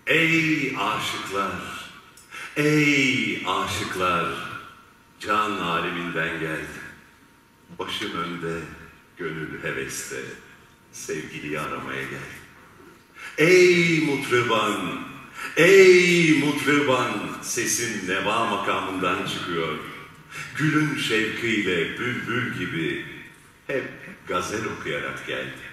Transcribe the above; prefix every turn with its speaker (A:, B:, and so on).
A: Ey aşıklar, ey aşıklar, can aleminden geldi. Başım önde, gönül heveste, sevgiliyi aramaya geldi. Ey mutreban, ey mutreban, sesin neva makamından çıkıyor. Gülün şevkiyle bülbül gibi hep gazel okuyarak geldi.